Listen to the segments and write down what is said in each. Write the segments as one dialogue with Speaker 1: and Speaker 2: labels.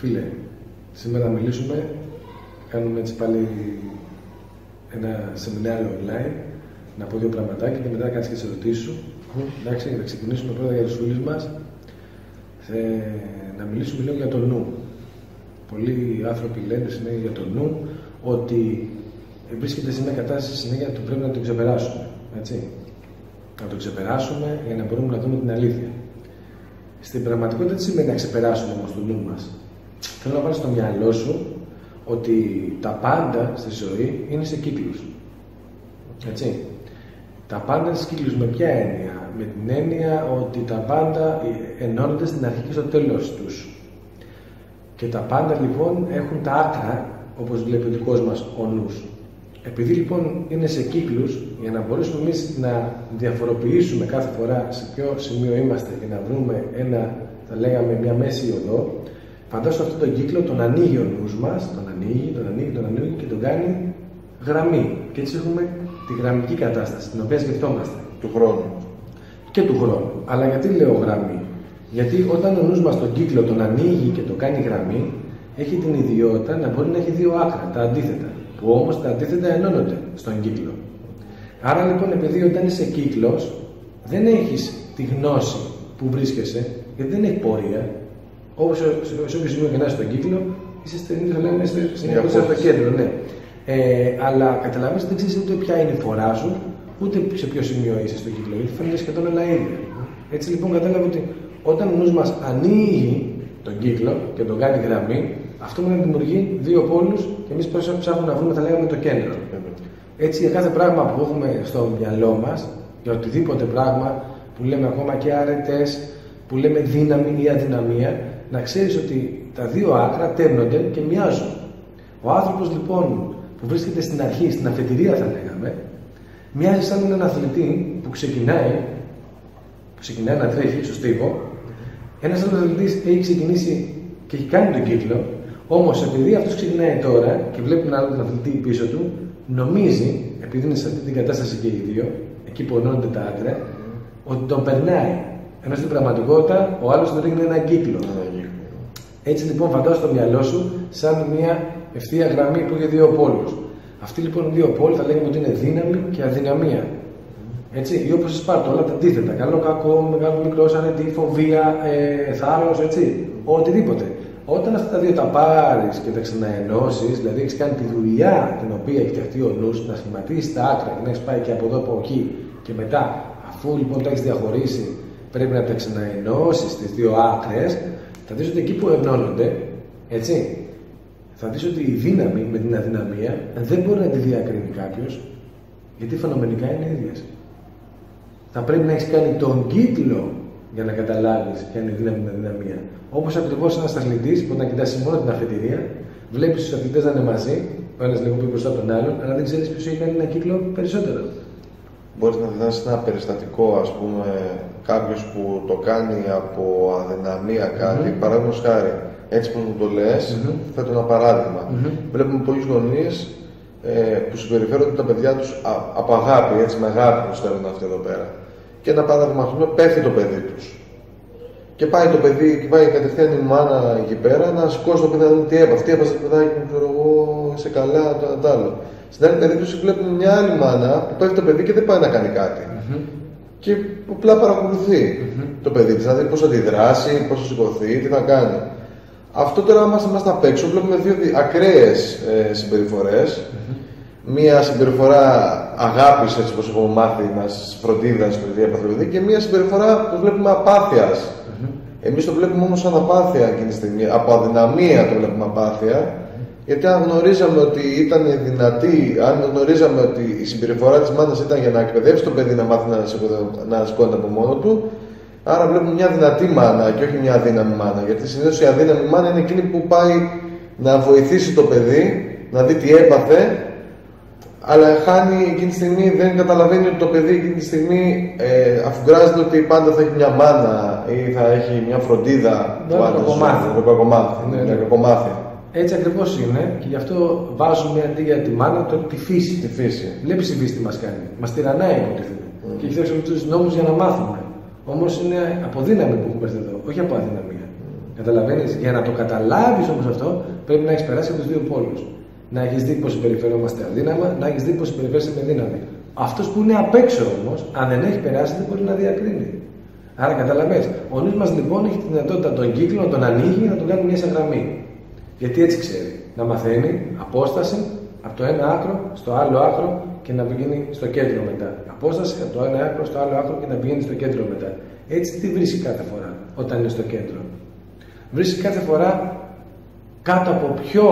Speaker 1: Φίλε, σήμερα θα μιλήσουμε, κάνουμε έτσι πάλι ένα σεμινάριο online, να πω δύο πραγματάκια και μετά να κάνεις και τις ερωτήσεις σου. Εντάξει, θα ξεκινήσουμε πρώτα για τους φίλους μας. Να μιλήσουμε λίγο για το νου. Πολλοί άνθρωποι λένε συνέχεια για το νου ότι βρίσκεται σε μια κατάσταση συνέχεια που πρέπει να το ξεπεράσουμε. Έτσι. Να το ξεπεράσουμε για να μπορούμε να δούμε την αλήθεια. Στην πραγματικότητα τι σημαίνει να ξεπεράσουμε όμως το νου μας? Θέλω να βάλεις στο μυαλό σου ότι τα πάντα στη ζωή είναι σε κύκλους. Έτσι. Τα πάντα είναι σε κύκλους με ποια έννοια? Με την έννοια ότι τα πάντα ενώνονται στην αρχή και στο τέλος τους. Και τα πάντα λοιπόν έχουν τα άκρα, όπως βλέπει ο δικός μας ο νους. Επειδή λοιπόν είναι σε κύκλους, για να μπορέσουμε εμείς να διαφοροποιήσουμε κάθε φορά σε ποιο σημείο είμαστε και να βρούμε θα λέγαμε, μια μέση οδό, φαντάσου αυτόν τον κύκλο τον ανοίγει ο νους μας, τον ανοίγει και τον κάνει γραμμή. Και έτσι έχουμε τη γραμμική κατάσταση, την οποία σκεφτόμαστε.
Speaker 2: Του χρόνου.
Speaker 1: Και του χρόνου. Αλλά γιατί λέω γραμμή? Γιατί όταν ο νους μας τον κύκλο τον ανοίγει και τον κάνει γραμμή, έχει την ιδιότητα να μπορεί να έχει δύο άκρα, τα αντίθετα. Που όμως τα αντίθετα ενώνονται στον κύκλο. Άρα λοιπόν, επειδή όταν είσαι κύκλος, δεν έχεις τη γνώση που βρίσκεσαι, γιατί δεν έχει πορεία. Όπως σε όποιο σημείο και να είσαι στον κύκλο, είσαι συνεχώς στο κέντρο, ναι. Αλλά καταλαβαίνεις, δεν ξέρεις ούτε ποια είναι η φορά σου, ούτε σε ποιο σημείο είσαι στον κύκλο. Γιατί φαίνεται σχεδόν όλα ίδια. Έτσι λοιπόν, κατάλαβα ότι όταν ο νους μας ανοίγει τον κύκλο και τον κάνει γραμμή, αυτό μπορεί να δημιουργεί δύο πόλους και εμείς ψάχνουμε να βρούμε, θα λέγαμε, το κέντρο. Έτσι, για κάθε πράγμα που έχουμε στο μυαλό μας, για οτιδήποτε πράγμα που λέμε ακόμα και αρετές, που λέμε δύναμη ή αδυναμία, να ξέρεις ότι τα δύο άκρα τέρνονται και μοιάζουν. Ο άνθρωπος λοιπόν που βρίσκεται στην αρχή, στην αφετηρία θα λέγαμε, μοιάζει σαν έναν αθλητή που ξεκινάει να τρέχει στο στίβο. Ένας άλλος αθλητής έχει ξεκινήσει και έχει κάνει τον κύκλο, όμως επειδή αυτός ξεκινάει τώρα και βλέπει έναν άλλον αθλητή πίσω του, νομίζει, επειδή είναι σε αυτή την κατάσταση και οι δύο, εκεί που ενώνονται τα άκρα, ότι τον περνάει. Ενώ στην πραγματικότητα ο άλλος τον ρίχνει ένα κύκλο. Έτσι λοιπόν, φαντάσου στο μυαλό σου σαν μια ευθεία γραμμή που έχει δύο πόλους. Αυτοί λοιπόν οι δύο πόλοι θα λέγαμε ότι είναι δύναμη και αδυναμία. Έτσι, ή όπως Σπάρτο, όλα τα αντίθετα. Καλό, κακό, μεγάλο, μικρό, αρετή, φοβία, θάρρος, έτσι. Οτιδήποτε. Όταν αυτά τα δύο τα πάρεις και τα ξαναενώσεις, δηλαδή έχεις κάνει τη δουλειά την οποία έχει φτιαχτεί ο νους, να σχηματίσεις τα άκρα και να έχεις πάει και από εδώ από εκεί, και μετά, αφού λοιπόν τα έχεις διαχωρίσει, πρέπει να τα ξαναενώσεις τις δύο άκρες, θα δεις ότι εκεί που ενώνονται, έτσι, θα δεις ότι η δύναμη με την αδυναμία δεν μπορεί να τη διακρίνει κάποιος, γιατί φαινομενικά είναι ίδιες. Θα πρέπει να έχεις κάνει τον κύκλο για να καταλάβεις ποια είναι η δύναμη με την αδυναμία. Όπως ακριβώς ένας αθλητής που όταν κοιτάσει μόνο την αφετηρία, βλέπεις τους αθλητές να είναι μαζί, ο ένας λίγο πιο μπροστά από τον άλλον, αλλά δεν ξέρεις ποιος έχει κάνει ένα κύκλο περισσότερο.
Speaker 2: Μπορείς να δώσεις ένα περιστατικό, ας πούμε, κάποιος που το κάνει από αδυναμία κάτι, παράδειγμα χάρη, έτσι πως μου το λες, θέτω ένα παράδειγμα. Βλέπουμε πολλούς γονείς που συμπεριφέρονται τα παιδιά τους από αγάπη, έτσι με αγάπη που στέλνουν αυτοί εδώ πέρα. Και ένα παράδειγμα, ας πούμε, πέφτει το παιδί τους. Και πάει το παιδί, και πάει κατευθείαν η μάνα εκεί πέρα να σηκώσει το παιδί, να δει τι έπαθε. Τι έπαθε το παιδάκι μου, ξέρω εγώ, είσαι καλά, το άλλο. Στην άλλη περίπτωση βλέπουμε μια άλλη μάνα που πέφτει το παιδί και δεν πάει να κάνει κάτι. Και απλά παρακολουθεί το παιδί της, να δει πώς θα αντιδράσει, πώς θα σηκωθεί, τι θα κάνει. Αυτό τώρα, άμα είμαστε απ' έξω, βλέπουμε δύο ακραίες συμπεριφορές. Μία συμπεριφορά αγάπης, έτσι όπως έχουμε μάθει, μας φροντίδας το παιδί, και μία συμπεριφορά που βλέπουμε απάθειας. Εμείς το βλέπουμε όμως σαν απάθεια εκείνη τη στιγμή. Από αδυναμία το βλέπουμε απάθεια, γιατί αν γνωρίζαμε ότι ήταν δυνατή, αν γνωρίζαμε ότι η συμπεριφορά της μάνας ήταν για να εκπαιδεύσει το παιδί να μάθει να σηκώνεται από μόνο του, άρα βλέπουμε μια δυνατή μάνα και όχι μια αδύναμη μάνα. Γιατί συνήθως η αδύναμη μάνα είναι εκείνη που πάει να βοηθήσει το παιδί, να δει τι έπαθε, αλλά χάνει εκείνη τη στιγμή, δεν καταλαβαίνει ότι το παιδί εκείνη τη στιγμή αφουγκράζεται ότι πάντα θα έχει μια μάνα ή θα έχει μια φροντίδα
Speaker 1: του άντρα.
Speaker 2: Κακομάθεια.
Speaker 1: Έτσι ακριβώς είναι, και γι' αυτό βάζουμε αντί για τη μάνα τη φύση.
Speaker 2: Τη φύση.
Speaker 1: Βλέπεις η φύση τι μας κάνει. Μας τυραννάει υποτίθεται. Και έχει φτιάξει τους νόμους για να μάθουμε. Όμως είναι από δύναμη που έχουμε έρθει εδώ, όχι από αδυναμία. Καταλαβαίνεις, για να το καταλάβεις όμως αυτό, πρέπει να έχεις περάσει από τους δύο πόλους. Να έχεις δει πώς συμπεριφερόμαστε αδύναμα, να έχεις δει πώς συμπεριφέρεσαι με δύναμη. Αυτός που είναι απ' έξω όμως, αν δεν έχει περάσει, δεν μπορεί να διακρίνει. Άρα καταλαβαίνεις, ο νους μας λοιπόν έχει τη δυνατότητα τον κύκλο να τον ανοίγει, να τον κάνει μια σε γραμμή. Γιατί έτσι ξέρει. Να μαθαίνει απόσταση από το ένα άκρο στο άλλο άκρο και να πηγαίνει στο κέντρο μετά. Απόσταση από το ένα άκρο στο άλλο άκρο και να πηγαίνει στο κέντρο μετά. Έτσι τι βρίσκει κάθε φορά όταν είναι στο κέντρο. Βρίσκει κάθε φορά κάτω από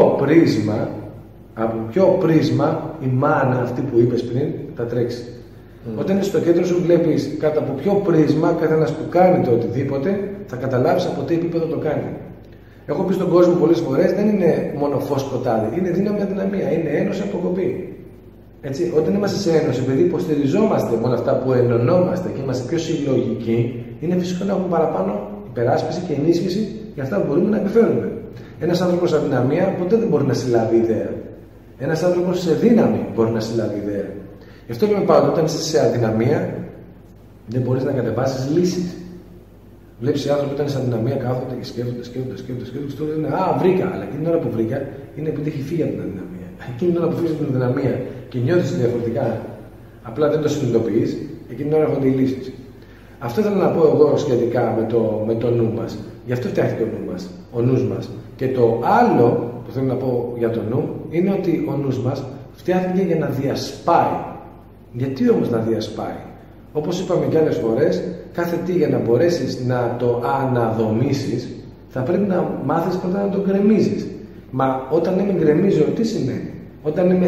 Speaker 1: ποιο πρίσμα η μάνα αυτή που είπες πριν θα τρέξει. Όταν είσαι στο κέντρο σου βλέπεις κάτω από ποιο πρίσμα καθένας που κάνει το οτιδήποτε θα καταλάβεις από τι επίπεδο το κάνει. Έχω πει στον κόσμο πολλές φορές δεν είναι μόνο φως σκοτάδι, είναι δύναμη αδυναμία, είναι ένωση αποκοπή. Έτσι, όταν είμαστε σε ένωση, επειδή υποστηριζόμαστε με όλα αυτά που ενωνόμαστε και είμαστε πιο συλλογικοί, είναι φυσικό να έχουμε παραπάνω υπεράσπιση και ενίσχυση για αυτά που μπορούμε να επιφέρουμε. Ένας άνθρωπος σε αδυναμία ποτέ δεν μπορεί να συλλάβει ιδέα. Ένας άνθρωπος σε δύναμη μπορεί να συλλάβει ιδέα. Γι' αυτό λέμε πάντα, όταν είσαι σε αδυναμία, δεν μπορείς να κατεβάσεις λύσεις. Βλέπεις οι άνθρωποι όταν είναι σε αδυναμία κάθονται και σκέφτονται. Και τώρα λένε α, βρήκα. Αλλά εκείνη την ώρα που βρήκα είναι επειδή έχει φύγει από την αδυναμία. Εκείνη την ώρα που φύγει από την αδυναμία και νιώθεις διαφορετικά, απλά δεν το συνειδητοποιείς, εκείνη την ώρα έρχονται οι λύσεις. Αυτό ήθελα να πω εγώ σχετικά με το νου μας. Γι' αυτό φτιάχτηκε ο νους μας. Και το άλλο που θέλω να πω για το νου είναι ότι ο νους μας φτιάχτηκε για να διασπάει. Γιατί όμως να διασπάει? Όπως είπαμε και άλλες φορές, κάθε τι για να μπορέσεις να το αναδομήσεις θα πρέπει να μάθεις πρώτα να το γκρεμίζεις. Μα όταν λέμε γκρεμίζω, τι σημαίνει? Όταν λέμε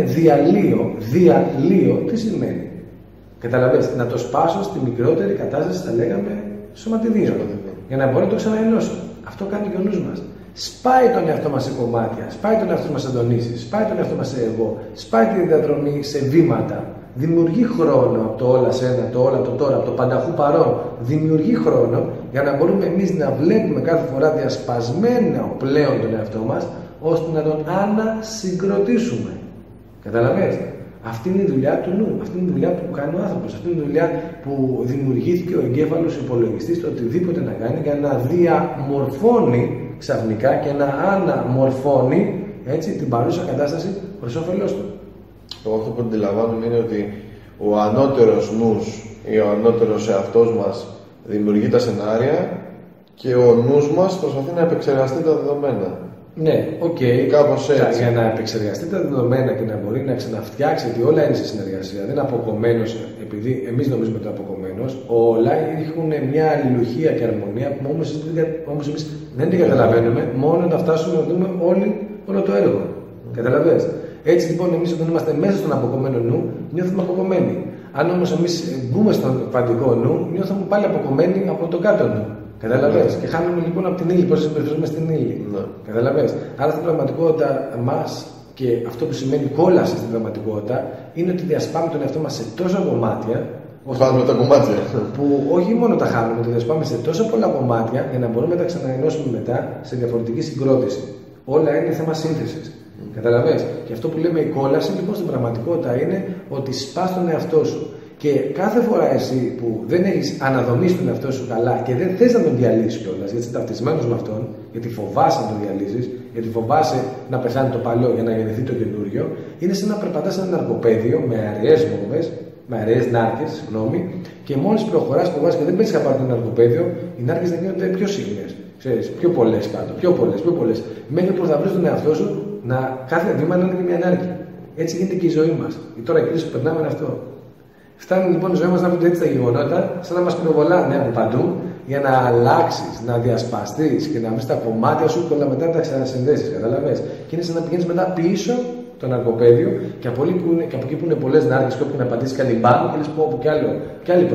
Speaker 1: διαλύω, τι σημαίνει? Καταλαβαίνεις, να το σπάσω στη μικρότερη κατάσταση, θα λέγαμε σωματιδίο, για να μπορώ να το ξαναενώσω. Αυτό κάνει και ο νους μας. Σπάει τον εαυτό μας σε κομμάτια, σπάει τον εαυτό μας σε αντωνήσεις, σπάει τον εαυτό μας σε εγώ, σπάει τη διαδρομή σε βήματα. Δημιουργεί χρόνο από το όλα σε ένα, το όλα το τώρα, από το πανταχού παρόν. Δημιουργεί χρόνο για να μπορούμε εμείς να βλέπουμε κάθε φορά διασπασμένα πλέον τον εαυτό μας, ώστε να τον ανασυγκροτήσουμε. Καταλαβαίνετε. Αυτή είναι η δουλειά του νου. Αυτή είναι η δουλειά που κάνει ο άνθρωπος. Αυτή είναι η δουλειά που δημιουργήθηκε ο εγκέφαλος υπολογιστής, το οτιδήποτε να κάνει, για να διαμορφώνει ξαφνικά και να αναμορφώνει έτσι, την παρούσα κατάσταση προς όφελός του.
Speaker 2: Εγώ αυτό που αντιλαμβάνομαι είναι ότι ο ανώτερος νους ή ο ανώτερος εαυτός μας δημιουργεί τα σενάρια και ο νους μας προσπαθεί να επεξεργαστεί τα δεδομένα.
Speaker 1: Ναι, οκ.
Speaker 2: Κάπως έτσι.
Speaker 1: Για να επεξεργαστεί τα δεδομένα και να μπορεί να ξαναφτιάξει, ότι όλα είναι σε συνεργασία, δεν είναι αποκομμένος, επειδή εμείς νομίζουμε ότι είναι αποκομμένος, όλα έχουν μια αλληλουχία και αρμονία που όμως εμείς δεν την καταλαβαίνουμε, μόνο να φτάσουμε να δούμε όλο το έργο. Καταλαβαίνεις. Έτσι λοιπόν, εμείς όταν είμαστε μέσα στον αποκομμένο νου, νιώθουμε αποκομμένοι. Αν όμως εμείς μπούμε στον κβαντικό νου, νιώθουμε πάλι αποκομμένοι από το κάτω νου. Καταλαβαίνεις. Και χάνουμε λοιπόν από την ύλη, πώς συμπεριφέρουμε στην ύλη. Καταλαβαίνεις. Άρα στην πραγματικότητα μας και αυτό που σημαίνει κόλαση στην πραγματικότητα είναι ότι διασπάμε τον εαυτό μας σε τόσα κομμάτια.
Speaker 2: Χάνουμε τα κομμάτια. Που
Speaker 1: όχι μόνο τα χάνουμε, το διασπάμε σε τόσα πολλά κομμάτια για να μπορούμε να τα ξαναενώσουμε μετά σε διαφορετική συγκρότηση. Όλα είναι θέμα σύνθεσης. Καταλαβαίνεις. Και αυτό που λέμε η κόλαση λοιπόν στην πραγματικότητα είναι ότι σπάς τον εαυτό σου. Και κάθε φορά εσύ που δεν έχεις αναδομήσει τον εαυτό σου καλά και δεν θες να τον διαλύσεις κιόλας, γιατί είσαι ταυτισμένος με αυτόν, γιατί φοβάσαι να τον διαλύσεις, γιατί φοβάσαι να πεθάνει το παλιό για να γεννηθεί το καινούριο, είναι σαν να περπατάς σε ένα ναρκοπαίδιο με αραιές βόμβες, με αραιές νάρκες, συγγνώμη, και μόλις προχωράς φοβάσαι και δεν παίρνεις χαμπάρι το ναρκοπαίδιο, οι νάρκες θα γίνονται πιο σύγχρονες. Ξέρεις, πιο πολλές κάτω, πιο πολλές. Μέχρι που θα βρεις τον εαυτό σου να κάθε βήμα να είναι και μια νάρκη. Έτσι γίνεται και η ζωή μας. Τώρα η κρίση που περνάμε είναι αυτό. Φτάνει λοιπόν η ζωή μας να έρχονται έτσι τα γεγονότα, σαν να μας πυροβολάνε από παντού, για να αλλάξεις, να διασπαστείς και να βρεις τα κομμάτια σου και όλα μετά να τα ξανασυνδέσεις. Καταλαβαίνεις. Και είναι σαν να πηγαίνεις μετά πίσω το ναρκοπαίδιο και από εκεί που είναι πολλές νάρκες και όπου να πατήσεις καλή μπάμ και λες πω κι άλλη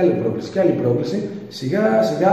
Speaker 1: πρόκληση, σιγά σιγά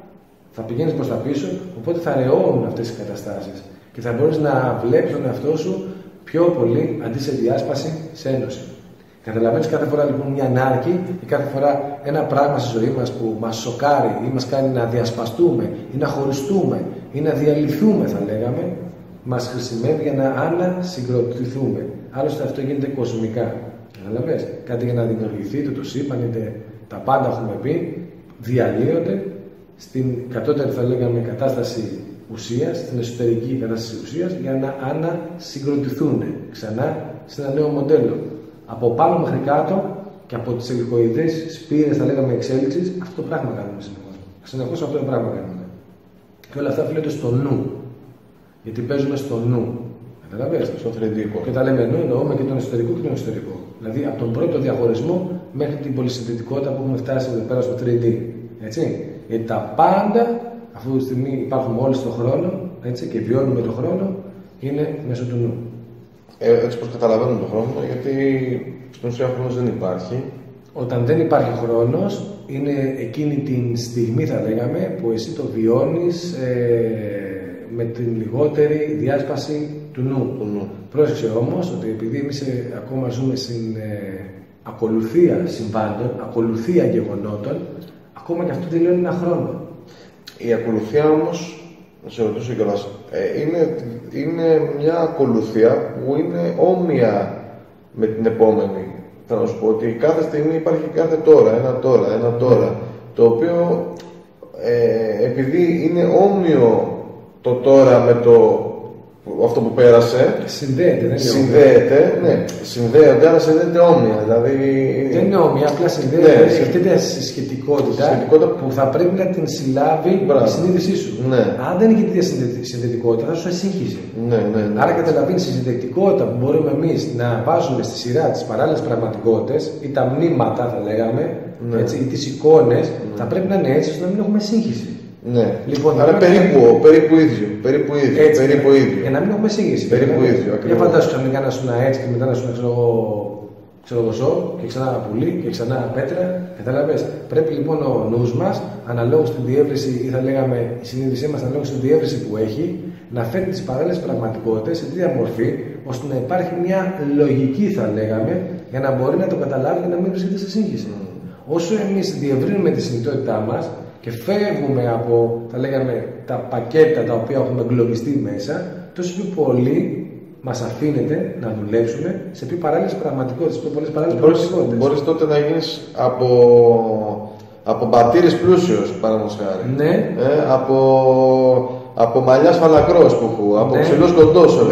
Speaker 1: θα πηγαίνεις προς τα πίσω, οπότε θα ρεώνουν αυτές οι καταστάσεις και θα μπορείς να βλέπεις τον εαυτό σου πιο πολύ αντί σε διάσπαση, σε ένωση. Καταλαβαίνεις κάθε φορά λοιπόν μια νάρκη ή κάθε φορά ένα πράγμα στη ζωή μας που μας σοκάρει ή μας κάνει να διασπαστούμε ή να χωριστούμε ή να διαλυθούμε, θα λέγαμε, μας χρησιμεύει για να ανασυγκροτηθούμε. Άλλωστε αυτό γίνεται κοσμικά. Καταλαβαίνεις. Κάτι για να δημιουργηθεί το σύμπαν, είτε τα πάντα έχουμε πει, διαλύονται στην κατώτερη, θα λέγαμε, κατάσταση ουσίας, στην εσωτερική κατάσταση ουσίας, για να ανασυγκροτηθούν ξανά σε ένα νέο μοντέλο. Από πάνω μέχρι κάτω και από τις ελικοειδές σπήρες, θα λέγαμε, εξέλιξης, αυτό το πράγμα κάνουμε συνεχώς. Συνεχώς αυτό το πράγμα κάνουμε. Και όλα αυτά οφείλονται στο νου. Γιατί παίζουμε στο νου. Καταλαβαίνετε.
Speaker 2: Στο 3D.
Speaker 1: Και τα λέμε νου, εννοούμε και τον εσωτερικό και τον εξωτερικό. Δηλαδή από τον πρώτο διαχωρισμό μέχρι την πολυσυνθετικότητα που έχουμε φτάσει εδώ πέρα στο 3D. Έτσι. Γιατί τα πάντα, αυτή τη στιγμή υπάρχουμε όλοι στον χρόνο, έτσι, και βιώνουμε τον χρόνο, είναι μέσω του νου.
Speaker 2: Έτσι πως καταλαβαίνουμε τον χρόνο, γιατί στην ουσία ο χρόνος δεν υπάρχει.
Speaker 1: Όταν δεν υπάρχει χρόνος, είναι εκείνη την στιγμή, θα λέγαμε, που εσύ το βιώνεις με την λιγότερη διάσπαση του νου. Πρόσεξε όμως ότι επειδή εμείς ακόμα ζούμε στην ακολουθία συμβάντων, ακολουθία γεγονότων, ακόμα και αυτό τελειώνει ένα χρόνο.
Speaker 2: Η ακολουθία όμως, να σε ρωτήσω κιόλας, είναι μια ακολουθία που είναι όμοια με την επόμενη. Θα να σου πω ότι κάθε στιγμή υπάρχει κάθε ένα τώρα, το οποίο επειδή είναι όμοιο το τώρα με αυτό που πέρασε, συνδέονται, αλλά συνδέεται όμοια. Δηλαδή,
Speaker 1: δεν είναι όμοια, απλά συνδέεται. Σκεφτείτε σχετικότητα που θα πρέπει να την συλλάβει η συνείδησή σου.
Speaker 2: Ναι.
Speaker 1: Αν δεν έχει τέτοια συνδετικότητα, θα σου ασύγχυση.
Speaker 2: Ναι.
Speaker 1: Άρα καταλαβαίνεις η συνδετικότητα που μπορούμε εμείς να βάζουμε στη σειρά τις παράλληλες πραγματικότητες ή τα μνήματα, θα λέγαμε, έτσι, ή τις εικόνες, θα πρέπει να είναι έτσι ώστε να μην έχουμε σύγχυση.
Speaker 2: Ναι.
Speaker 1: Λοιπόν,
Speaker 2: άρα περίπου ίδιο.
Speaker 1: Για να μην έχουμε σύγχυση.
Speaker 2: Περίπου ίδιο.
Speaker 1: Για φαντάσου ξαφνικά να σου να έτσι και μετά να σου να ξέρω ζώο και ξανά πουλί και ξανά πέτρα. Καταλαβες. Πρέπει λοιπόν ο νους μας, αναλόγως στην διεύρυνση, ή θα λέγαμε η συνείδησή μας, αναλόγως στην διεύρυνση που έχει, να φέρνει τις παράλληλες πραγματικότητες σε τέτοια μορφή, ώστε να υπάρχει μια λογική, θα λέγαμε, για να μπορεί να το καταλάβει και να μην βρίσκεται σε σύγχυση. Όσο εμείς διευρύνουμε τη συνειδητότητά μας και φεύγουμε από, θα λέγαμε, τα πακέτα τα οποία έχουμε εγκλωβιστεί μέσα, τόσο πιο πολύ μας αφήνεται να δουλέψουμε σε πιο παράλληλες πραγματικότητες, πιο πολλές παράλληλες πραγματικότητες.
Speaker 2: Μπορείς τότε να γίνεις από μπατήρης πλούσιος, παραδείγματος χάρη.
Speaker 1: Ναι.
Speaker 2: Από μαλλιάς φαλακρός που έχω, από ψηλός κοντός εδώ.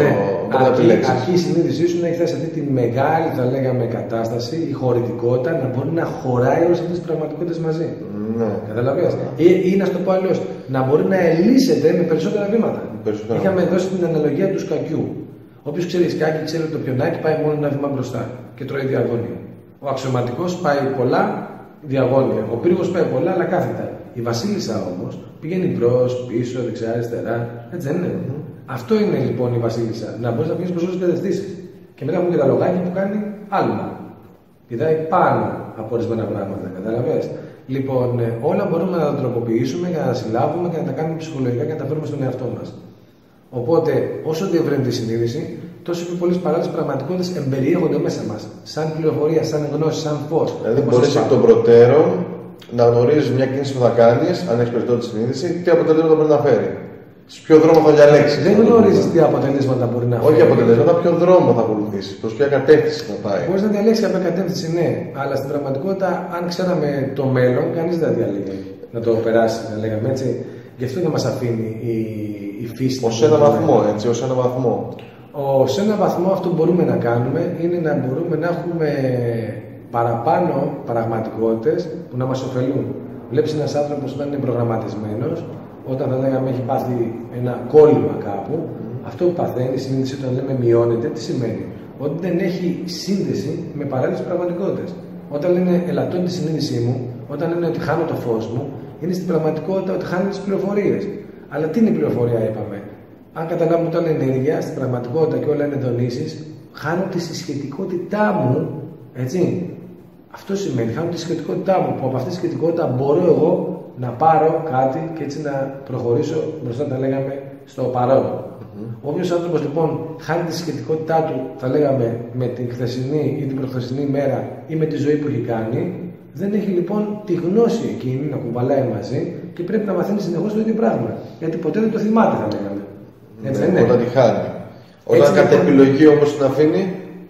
Speaker 1: Αρχή η συνείδησή σου να έχει φτάσει σε αυτή τη μεγάλη, θα λέγαμε, κατάσταση, η χωρητικότητα, να μπορεί να χωράει όλες αυτές τις πραγματικότητες μαζί.
Speaker 2: Ναι.
Speaker 1: Καταλαβαίνεις. Ή να το πω αλλιώς, να μπορεί να ελύσεται με περισσότερα βήματα. Είχαμε δώσει την αναλογία του σκακιού. Όποιος ξέρει σκάκι, ξέρει ότι το πιονάκι πάει μόνο ένα βήμα μπροστά και τρώει διαγώνια. Ο αξιωματικός πάει πολλά διαγώνια. Ο πύργος πάει πολλά, αλλά κάθετα. Η βασίλισσα όμως πηγαίνει μπρος, πίσω, δεξιά, αριστερά. Έτσι δεν είναι. Αυτό είναι λοιπόν η βασίλισσα. Να μπορεί να πηγαίνει προς όλες τις κατευθύνσεις. Και μετά έχουμε και τα λογάκια που κάνει άλμα. Πηδάει πάνω από ορισμένα πράγματα. Καταλαβες. Λοιπόν, όλα μπορούμε να τα τροποποιήσουμε και να τα συλλάβουμε και να τα κάνουμε ψυχολογικά και να τα φέρουμε στον εαυτό μας. Οπότε, όσο διευρύνεται η συνείδηση, τόσο πιο πολλές παράλληλες πραγματικότητες εμπεριέχονται μέσα μας. Σαν πληροφορία, σαν γνώση, σαν φως.
Speaker 2: Δηλαδή, μπορείς εκ των προτέρων να γνωρίζεις μια κίνηση που θα κάνεις, αν έχεις περισσότερη συνείδηση, τι αποτελέσματα μπορεί να φέρει. Σε ποιο δρόμο θα διαλέξεις.
Speaker 1: Δεν γνωρίζεις τι αποτελέσματα μπορεί να φέρει.
Speaker 2: Όχι αποτελέσματα, ποιο δρόμο θα ακολουθήσεις, προς ποια κατεύθυνση θα πάει.
Speaker 1: Μπορείς να διαλέξεις κάποια κατεύθυνση, ναι, αλλά στην πραγματικότητα, αν ξέραμε το μέλλον, κανείς δεν θα διαλέγει να το περάσει, να λέγαμε έτσι. Γι' αυτό δεν μας αφήνει η φύση.
Speaker 2: Ως ένα βαθμό, έτσι, ως ένα βαθμό.
Speaker 1: Σε ένα βαθμό αυτό που μπορούμε να κάνουμε είναι να μπορούμε να έχουμε παραπάνω πραγματικότητες που να μας ωφελούν. Βλέπεις ένας άνθρωπος όταν είναι προγραμματισμένος, όταν θα λέγαμε έχει πάθει ένα κόλλημα κάπου, αυτό που παθαίνει, η συνείδηση όταν λέμε μειώνεται, τι σημαίνει? Ότι δεν έχει σύνδεση με παράλληλες πραγματικότητες. Όταν λένε ελαττώνει τη συνείδησή μου, όταν λένε ότι χάνω το φως μου, είναι στην πραγματικότητα ότι χάνει τις πληροφορίες. Αλλά τι είναι η πληροφορία, είπαμε? Αν καταλάβουμε ότι όλα είναι ενέργεια, στην πραγματικότητα και όλα είναι δονήσεις, χάνω τη συσχετικότητά μου, έτσι. Αυτό σημαίνει, χάνω τη συσχετικότητά μου, που από αυτή τη συσχετικότητα μπορώ εγώ να πάρω κάτι και έτσι να προχωρήσω μπροστά, τα λέγαμε, στο παρόν. Όποιος άνθρωπος λοιπόν χάνει τη συσχετικότητά του, θα λέγαμε, με την χθεσινή ή την προχθεσινή μέρα ή με τη ζωή που έχει κάνει, δεν έχει λοιπόν τη γνώση εκείνη να κουβαλάει μαζί και πρέπει να μαθαίνει συνεχώς το ίδιο πράγμα. Γιατί ποτέ δεν το θυμάται, θα λέγαμε. Έτσι δεν είναι?
Speaker 2: Όταν τη χάνει. Όταν κατ' επιλογή όμως την αφήνει,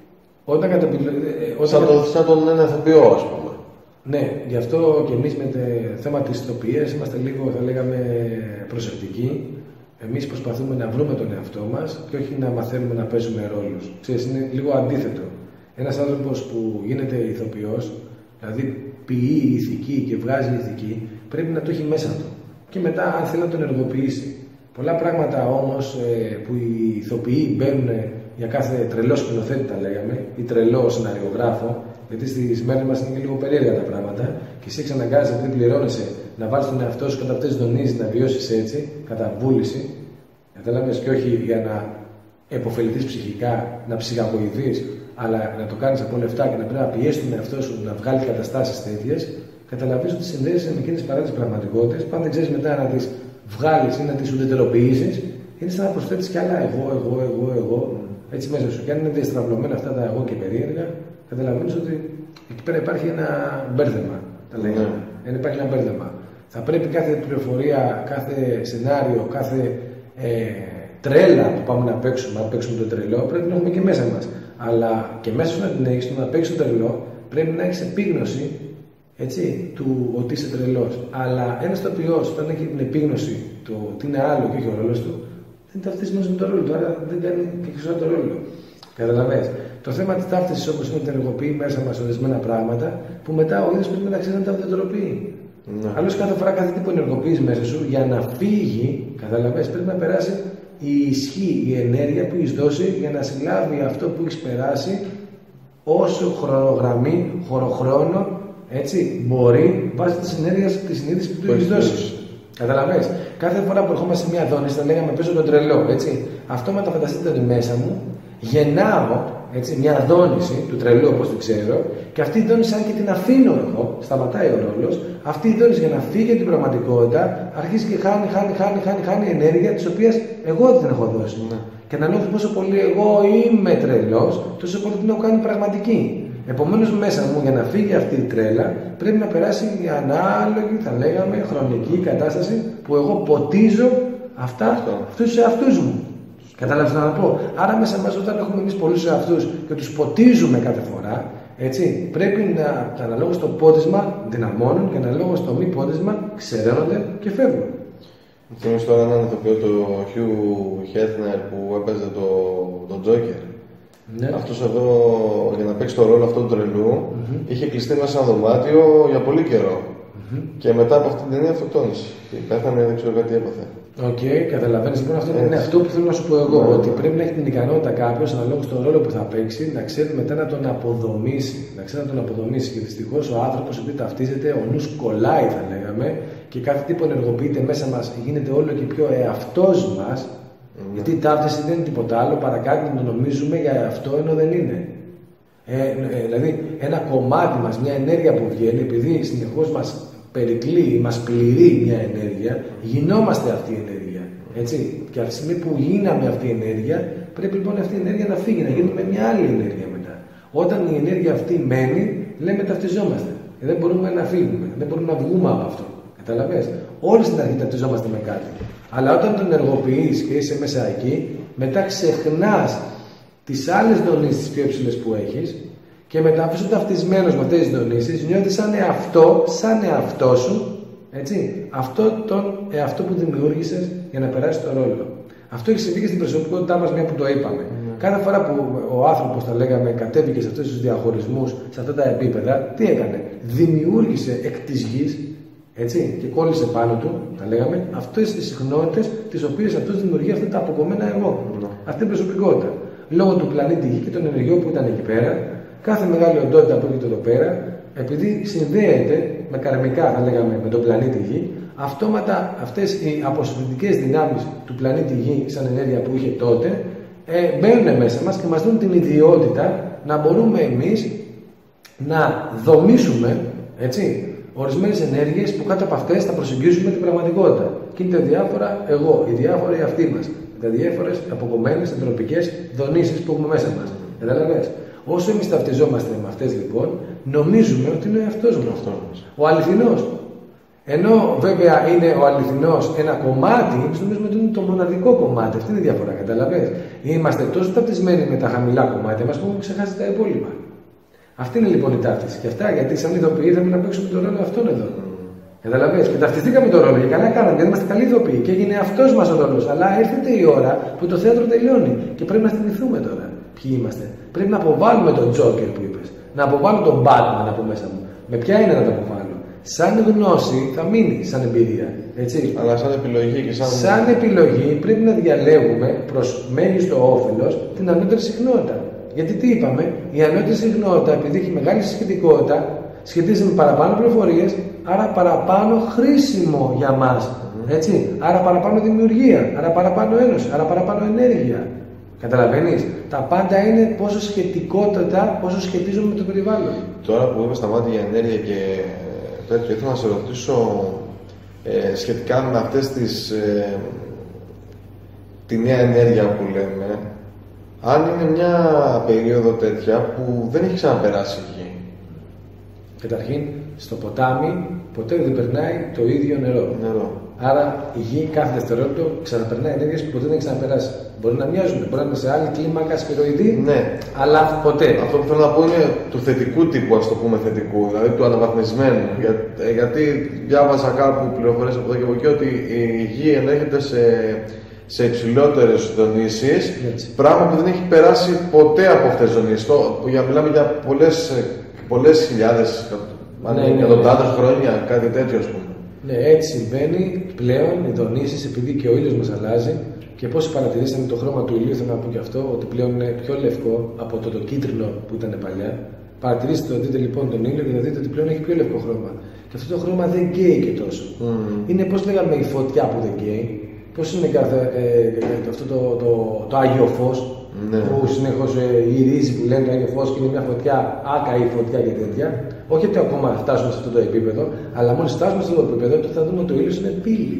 Speaker 1: όταν κατ' επιλογή.
Speaker 2: Σαν τον ένα ηθοποιό, ας πούμε.
Speaker 1: Ναι, γι' αυτό και εμείς με το θέμα της ηθοποιίας είμαστε λίγο, θα λέγαμε, προσεκτικοί. Εμείς προσπαθούμε να βρούμε τον εαυτό μας και όχι να μαθαίνουμε να παίζουμε ρόλους. Ξέρεις, είναι λίγο αντίθετο. Ένας άνθρωπος που γίνεται ηθοποιός, δηλαδή ποιεί ηθική και βγάζει ηθική, πρέπει να το έχει μέσα του. Και μετά, αν θέλει να τον ενεργοποιήσει. Πολλά πράγματα όμως που οι ηθοποιοί μπαίνουν για κάθε τρελό σκηνοθέτη, τα λέγαμε, ή τρελό σεναριογράφο, γιατί στις μέρες μας είναι λίγο περίεργα τα πράγματα, και εσύ εξαναγκάζεσαι, επειδή πληρώνεσαι, να βάλεις τον εαυτό σου κατά αυτές τις δονήσεις, να βιώσεις έτσι, κατά βούληση, κατάλαβες, και όχι για να επωφεληθείς ψυχικά, να ψυχαγωγηθείς, αλλά να το κάνεις από λεφτά και να πρέπει να πιέσεις τον εαυτό σου να βγάλει καταστάσεις τέτοιες, καταλαβαίνεις ότι συνδέεσαι με εκείνες παρά τις πραγματικότητες, που αν δεν ξέρεις μετά να τις βγάλεις ή να τις ουδετεροποιήσεις, είναι σαν να προσθέτεις κι άλλα εγώ, έτσι μέσα σου. Και αν είναι διαστραβλωμένα αυτά τα εγώ και περίεργα, καταλαβαίνεις ότι εκεί πέρα υπάρχει ένα μπέρδεμα. Τα λέγαμε. Υπάρχει ένα μπέρδεμα. Θα πρέπει κάθε πληροφορία, κάθε σενάριο, κάθε τρέλα που πάμε να παίξουμε, αν παίξουμε το τρελό, πρέπει να έχουμε και μέσα μας. Αλλά και μέσα σου να την έχεις, να παίξεις το τρελό, πρέπει να έχεις επίγνωση, έτσι, του ότι είσαι τρελός. Αλλά ένας τοπιός, όταν έχει την επίγνωση του ότι είναι άλλο και όχι ο ρόλος του, δεν ταυτίζει μαζί με τον ρόλο του, άρα δεν κάνει και χρυσό το ρόλο. Καταλαβαίνεις. Το θέμα της ταύτισης, όπως είναι, ότι ενεργοποιεί μέσα μας ορισμένα πράγματα που μετά ο ίδιος πρέπει να ξέρει να τα ουδετεροποιεί. Αλλιώς κάθε φορά κάθε τι που ενεργοποιείς μέσα σου, για να φύγει, καταλαβαίνεις, πρέπει να περάσει η ισχύ, η ενέργεια που έχεις δώσει για να συλλάβει αυτό που έχεις περάσει όσο χρονογραμμή, χωροχρόνο, έτσι, μπορεί βάσει της ενέργειας και της συνείδησης που του έχεις δώσει. Καταλαβαίνεις. Κάθε φορά που ερχόμαστε σε μια δόνηση, θα λέγαμε παίζω τον τρελό, έτσι. Αυτόματα φανταστείτε ότι μέσα μου γεννάω, έτσι, μια δόνηση του τρελού, όπως το ξέρω, και αυτή η δόνηση, αν και την αφήνω εγώ, σταματάει ο ρόλος, αυτή η δόνηση για να φύγει από την πραγματικότητα αρχίζει και χάνει ενέργεια, της οποίας εγώ δεν την έχω δώσει. Και αναλόγω πόσο πολύ εγώ είμαι τρελός, τόσο πολύ την έχω κάνει πραγματική. Επομένως, μέσα μου για να φύγει αυτή η τρέλα πρέπει να περάσει η ανάλογη, θα λέγαμε, χρονική κατάσταση που εγώ ποτίζω αυτούς τους εαυτούς μου. Κατάλαβες να πω. Άρα μέσα μας, όταν έχουμε εμείς πολλούς εαυτούς και τους ποτίζουμε κάθε φορά, έτσι, πρέπει να αναλόγως το πότισμα δυναμώνουν και αναλόγως το μη πότισμα ξεραίνονται και φεύγουν.
Speaker 2: Θυμάμαι τώρα έναν ηθοποιό, το Hugh Hefner, που έπαιζε τον Τζόκερ. Ναι. Αυτός εδώ, για να παίξει το ρόλο αυτού του τρελού, είχε κλειστεί μέσα σε ένα δωμάτιο για πολύ καιρό. Και μετά από αυτή την ταινία αυτοκτόνησε. Πέθανε, δεν ξέρω κάτι έπαθε.
Speaker 1: Οκ, καταλαβαίνεις. Λοιπόν, αυτό είναι αυτό που θέλω να σου πω εγώ. Ότι πρέπει να έχει την ικανότητα κάποιος, αναλόγως στον ρόλο που θα παίξει, να ξέρει μετά να τον αποδομήσει. Να ξέρει να τον αποδομήσει. Και δυστυχώς ο άνθρωπος, επειδή ταυτίζεται, ο νους κολλάει, θα λέγαμε, και κάθε τι που ενεργοποιείται μέσα μας γίνεται όλο και πιο εαυτός μας. Γιατί η ταύτιση δεν είναι τίποτα άλλο παρά κάτι να το νομίζουμε για αυτό ενώ δεν είναι. Δηλαδή, ένα κομμάτι μας, μια ενέργεια που βγαίνει, επειδή συνεχώς μας περικλεί, μας πληρεί μια ενέργεια, γινόμαστε αυτή η ενέργεια. Έτσι. Και από τη στιγμή που γίναμε αυτή η ενέργεια, πρέπει λοιπόν αυτή η ενέργεια να φύγει, να γίνουμε μια άλλη ενέργεια μετά. Όταν η ενέργεια αυτή μένει, λέμε ταυτιζόμαστε. Δεν μπορούμε να φύγουμε, δεν μπορούμε να βγούμε από αυτό. Καταλαβες. Όλοι στην αρχή ταυτιζόμαστε με κάτι. Αλλά όταν τον ενεργοποιείς και είσαι μέσα εκεί, μετά ξεχνάς τις άλλες δονήσεις τις πιο υψηλές που έχεις και μετά αφού είσαι ταυτισμένος με αυτές τις δονήσεις, νιώθεις σαν εαυτό σου, έτσι, αυτό τον εαυτό που δημιούργησες για να περάσεις το ρόλο. Αυτό έχει συμβεί και στην προσωπικότητά μας, μια που το είπαμε. Κάθε φορά που ο άνθρωπος, τα λέγαμε, κατέβηκε σε αυτούς τους διαχωρισμούς, σε αυτά τα επίπεδα, τι έκανε? Δημιούργησε εκ της γης, έτσι, και κόλλησε πάνω του, τα λέγαμε, αυτές τις συχνότητες τις οποίες αυτός δημιουργεί αυτά τα αποκομμένα εγώ. Αυτή η προσωπικότητα. Λόγω του πλανήτη Γη και των ενεργειών που ήταν εκεί πέρα, κάθε μεγάλη οντότητα που έρχεται εδώ πέρα, επειδή συνδέεται με καρμικά, θα λέγαμε, με τον πλανήτη Γη, αυτόματα αυτές οι αποσυντικές δυνάμεις του πλανήτη Γη, σαν ενέργεια που είχε τότε, μπαίνουν μέσα μας και μας δίνουν την ιδιότητα να μπορούμε εμείς να δομήσουμε, έτσι, ορισμένες ενέργειες που κάτω από αυτές θα προσεγγίσουμε την πραγματικότητα. Και είναι τα διάφορα εγώ, οι διάφοροι αυτοί μας, τα διάφορες αποκομμένες εντροπικές δονήσεις που έχουμε μέσα μας. Καταλαβαίνεις. Όσο εμείς ταυτιζόμαστε με αυτές, λοιπόν, νομίζουμε ότι είναι ο εαυτός μας. Ο αληθινός. Ενώ βέβαια είναι ο αληθινός ένα κομμάτι, εμείς νομίζουμε ότι είναι το μοναδικό κομμάτι. Αυτή είναι η διαφορά. Καταλαβαίνεις. Είμαστε τόσο ταυτισμένοι με τα χαμηλά κομμάτια μας που έχουμε ξεχάσει τα υπόλοιπα. Αυτή είναι λοιπόν η ταύτιση. Και αυτά γιατί σαν ηθοποιοί θέλουμε να παίξουμε τον ρόλο αυτόν εδώ. Καταλαβαίνεις. Και ταυτιστήκαμε τον ρόλο και καλά κάναμε γιατί είμαστε καλοί ηθοποιοί και έγινε αυτός μας ο ρόλος. Αλλά έρχεται η ώρα που το θέατρο τελειώνει και πρέπει να θυμηθούμε τώρα ποιοι είμαστε. Πρέπει να αποβάλουμε τον Τζόκερ που είπες. Να αποβάλω τον Batman από μέσα μου. Με ποια είναι να το αποβάλω. Σαν γνώση θα μείνει σαν εμπειρία. Έτσι.
Speaker 2: Αλλά σαν επιλογή και
Speaker 1: σαν επιλογή πρέπει να διαλέγουμε προς μέγιστο όφελος την ανώτερη συχνότητα. Γιατί τι είπαμε, η ανώτερη συχνότητα επειδή έχει μεγάλη συσχετικότητα σχετίζεται με παραπάνω πληροφορίες, άρα παραπάνω χρήσιμο για μας. Έτσι. Άρα παραπάνω δημιουργία, άρα παραπάνω ένωση, άρα παραπάνω ενέργεια. Καταλαβαίνεις. Τα πάντα είναι πόσο σχετικότητα, πόσο σχετίζομαι με το περιβάλλον.
Speaker 2: Τώρα που είπες τα μάτια για ενέργεια και τέτοιο, ήθελα να σε ρωτήσω σχετικά με αυτές τις τη νέα ενέργεια που λέμε, αν είναι μια περίοδο τέτοια που δεν έχει ξαναπεράσει η γη.
Speaker 1: Καταρχήν, στο ποτάμι ποτέ δεν περνάει το ίδιο νερό. Άρα η γη κάθε δευτερόλεπτο ξαναπερνάει ενέργειες που ποτέ δεν έχει ξαναπεράσει. Μπορεί να μοιάζουν, μπορεί να είναι σε άλλη κλίμακα σφαιροειδή,
Speaker 2: ναι.
Speaker 1: Αλλά ποτέ.
Speaker 2: Αυτό που θέλω να πω είναι του θετικού τύπου, ας το πούμε θετικού, δηλαδή του αναβαθμισμένου. Γιατί διάβαζα κάπου πληροφορίες από εδώ και από εκεί ότι η γη ενέχεται σε υψηλότερες δονήσεις, πράγμα που δεν έχει περάσει ποτέ από αυτές τις δονήσεις. Μιλάμε για πολλές χιλιάδες, εκατοντάδες χρόνια, κάτι τέτοιο, ας πούμε.
Speaker 1: Ναι, έτσι συμβαίνει πλέον οι δονήσεις, επειδή και ο ήλιος μας αλλάζει. Και πώς παρατηρήσαμε το χρώμα του ηλίου, θέλω να πω και αυτό, ότι πλέον είναι πιο λευκό από το κίτρινο που ήταν παλιά. Παρατηρήστε το, δείτε λοιπόν τον ήλιο και θα δείτε ότι πλέον έχει πιο λευκό χρώμα. Και αυτό το χρώμα δεν γκέει και τόσο. Είναι πώς λέγαμε η φωτιά που δεν γκέει, πώς είναι αυτό το Άγιο Φως, που συνεχώς γυρίζει που λένε το Άγιο Φως και είναι μια φωτιά, άκαη φωτιά και τέτοια. Όχι ότι ακόμα φτάσουμε σε αυτό το επίπεδο, αλλά μόλις φτάσουμε σε αυτό το επίπεδο, τότε θα δούμε ότι ο ήλιος είναι πύλη.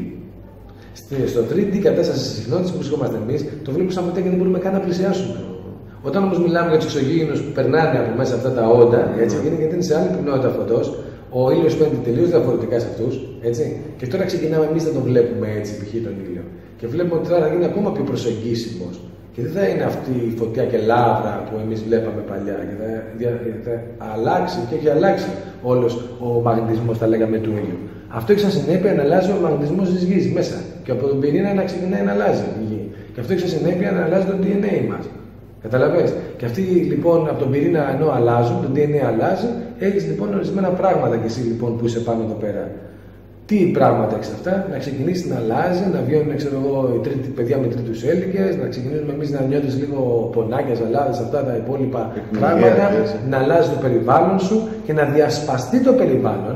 Speaker 1: Στο 3D κατάσταση τη συχνότητα που βρισκόμαστε εμείς, το βλέπουμε σαν φωτιά και δεν μπορούμε καν να πλησιάσουμε. Όταν όμως μιλάμε για τους εξωγήινους που περνάνε από μέσα αυτά τα όντα, έτσι, γιατί είναι σε άλλη πυκνότητα φωτός, ο ήλιος φαίνεται τελείως διαφορετικά σε αυτούς, έτσι. Και τώρα ξεκινάμε εμείς να τον βλέπουμε έτσι, π.χ. τον ήλιο. Και βλέπουμε ότι τώρα θα γίνει ακόμα πιο προσεγγίσιμος. Και δεν θα είναι αυτή η φωτιά και λάβρα που εμείς βλέπαμε παλιά. Και θα αλλάξει και έχει αλλάξει όλος ο μαγνητισμός, θα λέγαμε, του ήλιου. Αυτό έχει σαν συνέπεια να αλλάζει ο μαγνητισμός της γης μέσα. Και από τον πυρήνα να ξεκινάει να αλλάζει η γη. Και αυτό έχει σαν συνέπεια να αλλάζει το DNA μας. Καταλαβαίνεις. Και αυτοί λοιπόν από τον πυρήνα ενώ αλλάζουν, το DNA αλλάζει, έχεις λοιπόν ορισμένα πράγματα κι εσύ λοιπόν που είσαι πάνω εδώ πέρα. Τι πράγματα έχεις αυτά, να ξεκινήσει να αλλάζει, να βγαίνουν οι παιδιά με τρίτους έλικες, να ξεκινήσουμε εμείς να νιώθεις λίγο πονάκια, ζαλάδες, αυτά τα υπόλοιπα πράγματα, να αλλάζει το περιβάλλον σου και να διασπαστεί το περιβάλλον.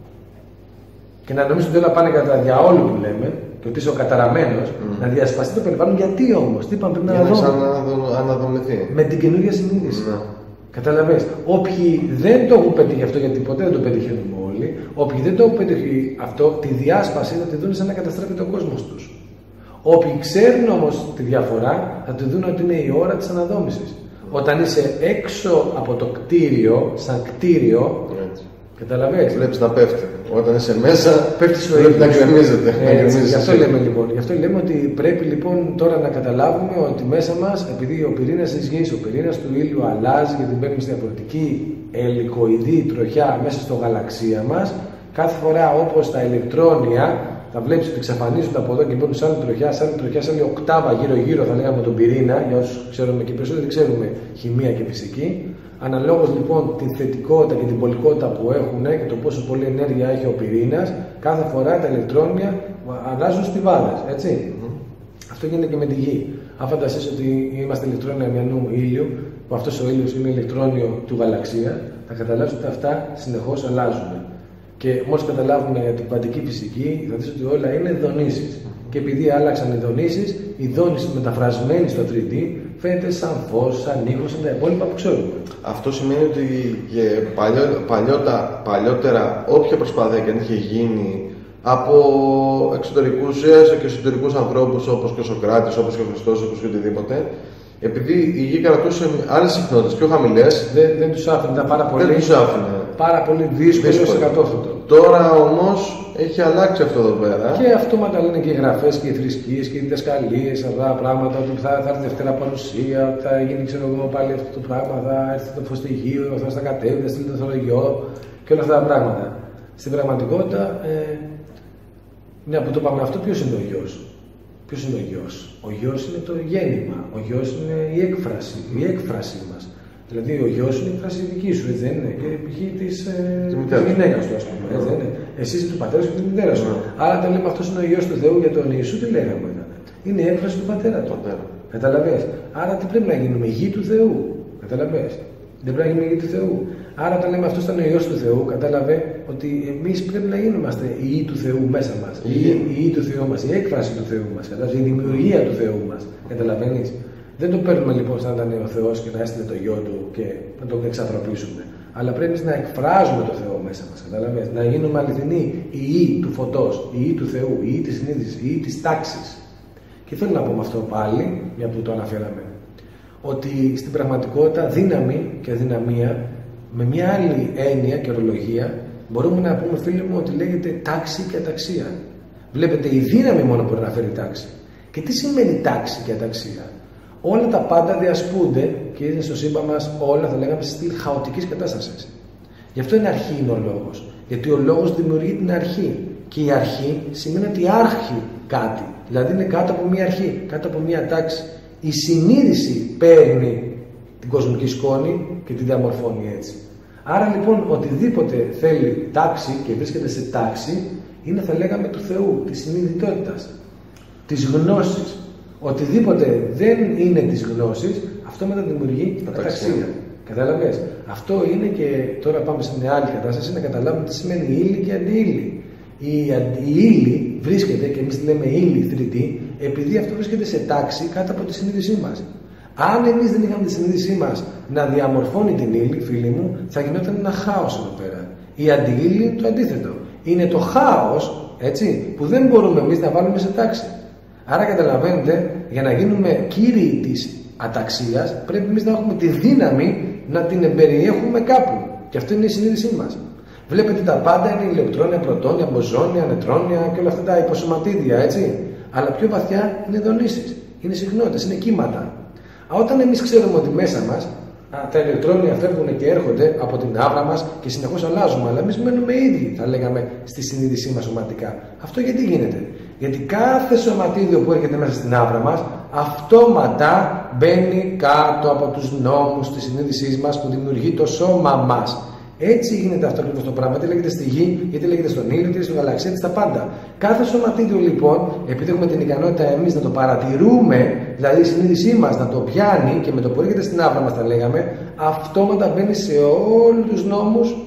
Speaker 1: Και να νομίζουν ότι όλα πάνε κατά διαόλου που λέμε, και ότι είσαι ο καταραμένος, να διασπαστεί το περιβάλλον. Γιατί όμως, τι είπαμε πριν να δούμε.
Speaker 2: Αναδομηθεί.
Speaker 1: Με την καινούργια συνείδηση. Καταλαβαίνεις. Όποιοι δεν το έχουν πετύχει αυτό, γιατί ποτέ δεν το πετυχαίνουμε όλοι, όποιοι δεν το έχουν πετύχει αυτό, τη διάσπαση θα τη δουν σαν να καταστρέφεται ο κόσμος τους. Όποιοι ξέρουν όμως τη διαφορά, θα τη δουν ότι είναι η ώρα της αναδόμησης. Όταν είσαι έξω από το κτίριο, σαν κτίριο. Καταλαβαίνεις.
Speaker 2: Βλέπεις να πέφτει. Όταν είσαι μέσα,
Speaker 1: πέφτει στο
Speaker 2: πρέπει να γκρεμίζεται.
Speaker 1: Γι' αυτό λέμε λοιπόν. Γι' αυτό λέμε ότι πρέπει λοιπόν τώρα να καταλάβουμε ότι μέσα μας, επειδή ο πυρήνας της γης, ο πυρήνας του ήλιου αλλάζει γιατί μπαίνουμε στη διαφορετική ελικοειδή τροχιά μέσα στο γαλαξία μας, κάθε φορά όπως τα ηλεκτρόνια θα βλέπεις ότι εξαφανίζονται από εδώ και μπαίνουν σε άλλη τροχιά, σε άλλη οκτάβα γύρω-γύρω, θα λέγαμε τον πυρήνα, για όσους ξέρουμε και περισσότεροι ξέρουμε χημεία και φυσική. Αναλόγως λοιπόν την θετικότητα και την πολικότητα που έχουν και το πόσο πολλή ενέργεια έχει ο πυρήνας, κάθε φορά τα ηλεκτρόνια αλλάζουν στιβάδες, έτσι. Αυτό γίνεται και με τη γη. Αν φανταστείς ότι είμαστε ηλεκτρόνια μιανού ήλιου, που αυτός ο ήλιος είναι ηλεκτρόνιο του γαλαξία, θα καταλάβεις ότι αυτά συνεχώς αλλάζουν. Και μόλις καταλάβουμε για την κβαντική φυσική, θα δεις ότι όλα είναι δονήσεις. Και επειδή άλλαξαν οι δονήσεις, η δόνηση μεταφρασμένη στο 3D φαίνεται σαν φως, σαν ήχος, σαν τα υπόλοιπα που ξέρουμε.
Speaker 2: Αυτό σημαίνει ότι και παλιότερα όποια προσπάθεια και αν είχε γίνει από εξωτερικούς και εσωτερικούς ανθρώπους όπως και ο Σοκράτης, όπως και ο Χριστός, όπως και οτιδήποτε, επειδή η γη κρατούσε άλλες συχνότητες πιο χαμηλές,
Speaker 1: δεν τους άφηνε, ήταν πάρα πολύ δύσκολο σε κατόρθωτο.
Speaker 2: Τώρα όμως έχει αλλάξει αυτό εδώ πέρα.
Speaker 1: Και αυτόματα λένε και οι γραφές και οι θρησκείες και οι διδασκαλίες, αυτά τα πράγματα, ότι θα έρθει Δευτέρα παρουσία, θα γίνει πάλι αυτό το πράγμα, θα έρθει το φωστιγείο, θα στα κατέβει, θα στείλει το θολογιό και όλα αυτά τα πράγματα. Στην πραγματικότητα, μια που το πάμε αυτό, ποιος είναι ο γιος? Ποιος είναι ο γιος? Ο γιος είναι το γέννημα, ο γιος είναι η έκφραση μας. Δηλαδή, ο γιος είναι η έκφραση δική σου, έτσι δεν είναι? Και η πηγή της γυναίκας του, ας πούμε, έτσι δεν είναι? Εσύ είσαι του πατέρα σου και τη μητέρα σου. Άρα, όταν λέμε αυτός είναι ο γιος του Θεού για τον Ιησού, τι λέγαμε? Είναι η έκφραση του πατέρα του. Καταλαβες? Άρα, τι πρέπει να γίνουμε? Γη του Θεού. Καταλαβες? Δεν πρέπει να γίνουμε γη του Θεού. Άρα, όταν λέμε αυτό ήταν ο Υιός του Θεού, κατάλαβε ότι εμείς πρέπει να γίνουμε η γη του Θεού μέσα μας. Η γη του Θεού μας, η έκφραση του Θεού μας, η δημιουργία του Θεού μας. Καταλαβαίνεις? Δεν το παίρνουμε λοιπόν σαν να ήταν ο Θεός και να έστειλε το γιο του και να τον εξανθρωπίσουμε. Αλλά πρέπει να εκφράζουμε το Θεό μέσα μας. Καταλαβαίνεις? Να γίνουμε αληθινοί η γη του φωτός, η γη του Θεού, η γη της συνείδησης, η γη της τάξης. Και θέλω να πω με αυτό πάλι, μια που το αναφέραμε, ότι στην πραγματικότητα δύναμη και αδυναμία, με μια άλλη έννοια και ορολογία, μπορούμε να πούμε, φίλοι μου, ότι λέγεται τάξη και αταξία. Βλέπετε, η δύναμη μόνο μπορεί να φέρει τάξη. Και τι σημαίνει τάξη και αταξία? Όλα τα πάντα διασπούνται και είναι στο σύμπαν μας όλα, θα λέγαμε, στη χαοτικής κατάσταση. Γι' αυτό είναι αρχή είναι ο λόγος. Γιατί ο λόγος δημιουργεί την αρχή. Και η αρχή σημαίνει ότι άρχει κάτι. Δηλαδή είναι κάτω από μια αρχή, κάτω από μια τάξη. Η συνείδηση παίρνει την κοσμική σκόνη και την διαμορφώνει έτσι. Άρα λοιπόν οτιδήποτε θέλει τάξη και βρίσκεται σε τάξη είναι, θα λέγαμε, του Θεού, της συνειδητότητας, της γνώσης. Οτιδήποτε δεν είναι της γνώσης, αυτό μετά δημιουργεί αταξία. Κατάλαβες? Αυτό είναι, και τώρα πάμε σε μια άλλη κατάσταση, να καταλάβουμε τι σημαίνει ύλη και αντιύλη. Η ύλη βρίσκεται, και εμείς λέμε ύλη 3D, επειδή αυτό βρίσκεται σε τάξη κάτω από τη συνείδησή μας. Αν εμείς δεν είχαμε τη συνείδησή μας να διαμορφώνει την ύλη, φίλοι μου, θα γινόταν ένα χάος εδώ πέρα. Η αντιύλη είναι το αντίθετο. Είναι το χάος, έτσι, που δεν μπορούμε εμείς να βάλουμε σε τάξη. Άρα καταλαβαίνετε, για να γίνουμε κύριοι της αταξίας, πρέπει εμείς να έχουμε τη δύναμη να την εμπεριέχουμε κάπου. Και αυτό είναι η συνείδησή μας. Βλέπετε, τα πάντα είναι ηλεκτρόνια, πρωτόνια, μποζόνια, νετρόνια και όλα αυτά τα υποσωματίδια, έτσι. Αλλά πιο βαθιά είναι δονήσεις, είναι συχνότητες, είναι κύματα. Όταν εμείς ξέρουμε ότι μέσα μας τα ηλεκτρόνια φεύγουν και έρχονται από την άβρα μας και συνεχώς αλλάζουμε, αλλά εμείς μένουμε ίδιοι, θα λέγαμε, στη συνείδησή μας σωματικά. Αυτό γιατί γίνεται? Γιατί κάθε σωματίδιο που έρχεται μέσα στην άβρα μας αυτόματα μπαίνει κάτω από τους νόμους της συνείδησής μας που δημιουργεί το σώμα μας. Έτσι γίνεται αυτό ακριβώς το πράγμα. Τι λέγεται στη γη, είτε λέγεται στον ήλιο, είτε στην γαλαξία, είτε στα πάντα. Κάθε σωματίδιο λοιπόν, επειδή έχουμε την ικανότητα εμείς να το παρατηρούμε, δηλαδή η συνείδησή μας να το πιάνει και με το που έρχεται στην άβρα μας, τα λέγαμε, αυτόματα μπαίνει σε όλους τους νόμους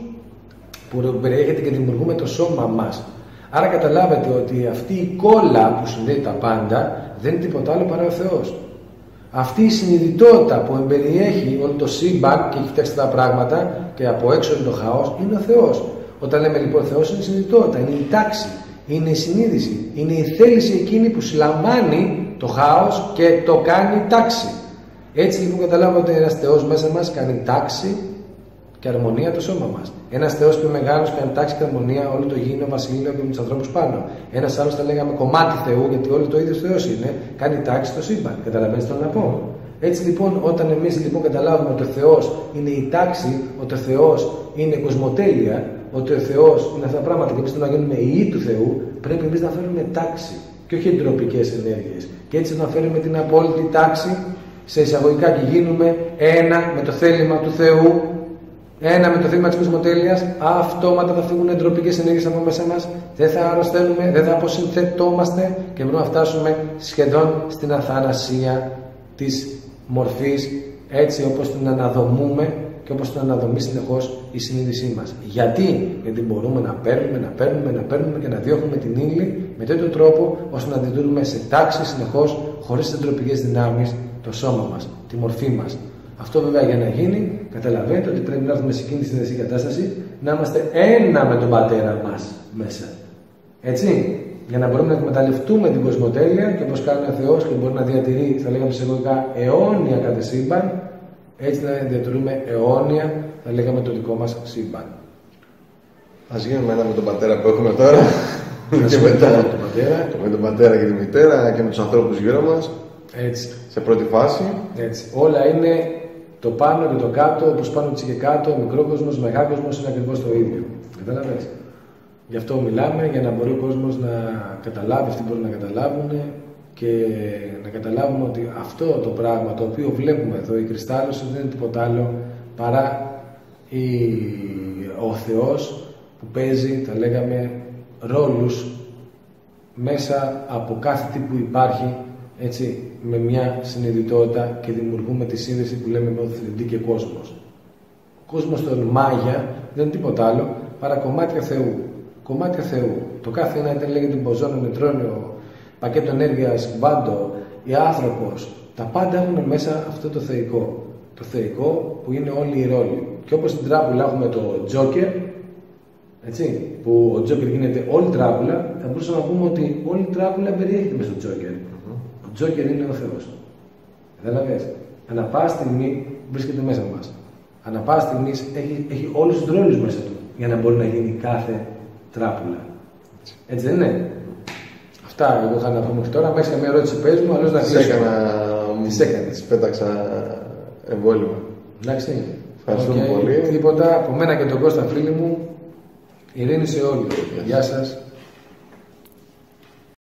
Speaker 1: που περιέχεται και δημιουργούμε το σώμα μας. Άρα καταλάβετε ότι αυτή η κόλλα που συνδέει τα πάντα δεν είναι τίποτα άλλο παρά ο Θεός. Αυτή η συνειδητότητα που εμπεριέχει όλο το σύμπαν και έχει φτιάξει τα πράγματα και από έξω είναι το χάος, είναι ο Θεός. Όταν λέμε λοιπόν Θεός, είναι η συνειδητότητα, είναι η τάξη, είναι η συνείδηση, είναι η θέληση εκείνη που συλλαμβάνει το χάος και το κάνει τάξη. Έτσι λοιπόν καταλάβετε, ένας Θεός μέσα μας κάνει τάξη και αρμονία το σώμα μας. Ένας Θεός πιο μεγάλος κάνει τάξη και αρμονία όλο το γήινο βασίλειο και με τους ανθρώπους πάνω. Ένας άλλος θα λέγαμε κομμάτι Θεού, γιατί όλο το ίδιο Θεός είναι, κάνει τάξη στο σύμπαν. Καταλαβαίνετε τι θέλω να πω? Έτσι λοιπόν, όταν εμείς λοιπόν καταλάβουμε ότι ο Θεός είναι η τάξη, ότι ο Θεός είναι κοσμοτέλεια, ότι ο Θεός είναι αυτά τα πράγματα και εμείς θέλουμε να γίνουμε ιοί του Θεού, πρέπει εμείς να φέρουμε τάξη και όχι εντροπικές ενέργειες. Και έτσι να φέρουμε την απόλυτη τάξη σε εισαγωγικά και γίνουμε ένα με το θέλημα του Θεού. Ένα με το θύμα της κοσμοτέλειας, αυτόματα θα φύγουν εντροπικές ενέργειες από μέσα μας, δεν θα αρρωσταίνουμε, δεν θα αποσυνθετόμαστε και μπορούμε να φτάσουμε σχεδόν στην αθανασία της μορφής, έτσι όπως την αναδομούμε και όπως την αναδομεί συνεχώς η συνείδησή μας. Γιατί? Γιατί μπορούμε να παίρνουμε και να διώχνουμε την ύλη με τέτοιο τρόπο ώστε να διδούμε σε τάξη συνεχώς, χωρίς εντροπικές δυνάμεις, το σώμα μας, τη μορφή μας. Αυτό βέβαια για να γίνει, καταλαβαίνετε ότι πρέπει να έρθουμε σε εκείνη τη συνδεσή κατάσταση, να είμαστε ένα με τον πατέρα μας μέσα. Έτσι, για να μπορούμε να εκμεταλλευτούμε την κοσμοτέλεια και όπως κάνει ο Θεός και μπορεί να διατηρεί, θα λέγαμε εισαγωγικά, αιώνια κάθε σύμπαν, έτσι να διατηρούμε αιώνια, θα λέγαμε, το δικό μας σύμπαν.
Speaker 2: Ας γίνουμε ένα με τον πατέρα που έχουμε τώρα. Και μετά με τον πατέρα και τη μητέρα και με τους ανθρώπους γύρω μας.
Speaker 1: Έτσι.
Speaker 2: Σε πρώτη φάση.
Speaker 1: Έτσι. Όλα είναι το πάνω και το κάτω, όπως πάνω και κάτω, ο μικρόκοσμος, ο μεγάκοσμος είναι ακριβώς το ίδιο. Καταλαβαίνεις. Γι' αυτό μιλάμε, για να μπορεί ο κόσμος να καταλάβει, αυτοί μπορούν να καταλάβουν και να καταλάβουμε ότι αυτό το πράγμα το οποίο βλέπουμε εδώ, η κρυστάλλωση, δεν είναι τίποτα άλλο παρά ο Θεός που παίζει, θα λέγαμε, ρόλους μέσα από κάθε τι που υπάρχει, έτσι, με μια συνειδητότητα και δημιουργούμε τη σύνδεση που λέμε με θρηνή και κόσμος. Ο κόσμος των Μάγια δεν είναι τίποτα άλλο παρά κομμάτια Θεού. Κομμάτια Θεού. Το κάθε ένα είτε λέγεται μποζόνο, νετρόνιο, πακέτο ενέργειας, κουβάντο ή άνθρωπος. Τα πάντα έχουν μέσα αυτό το θεϊκό. Το θεϊκό που είναι όλοι οι ρόλοι. Και όπως στην τράπουλα έχουμε το Τζόκερ, έτσι, που ο Τζόκερ γίνεται όλη τράπουλα, θα μπορούσαμε να πούμε ότι όλη η τράπουλα περιέχεται μέσα στο Τζόκερ. Ο Τζόκερ είναι ο Θεός. Καταλαβες. Ανά πάση στιγμή βρίσκεται μέσα μας. Ανά πάση στιγμή έχει όλους τους ρόλους μέσα του για να μπορεί να γίνει κάθε τράπουλα. Έτσι δεν είναι? Αυτά εγώ είχα να πω μέχρι τώρα. Αν έχεις καμία ερώτηση πες μου, αλλιώς να κλείσω.
Speaker 2: Τις έκανες. Πέταξα εμβόλυμα.
Speaker 1: Εντάξει.
Speaker 2: Ευχαριστούμε πολύ.
Speaker 1: Τίποτα από μένα και τον Κώστα, φίλοι μου. Ειρήνη σε όλοι. Γεια σας.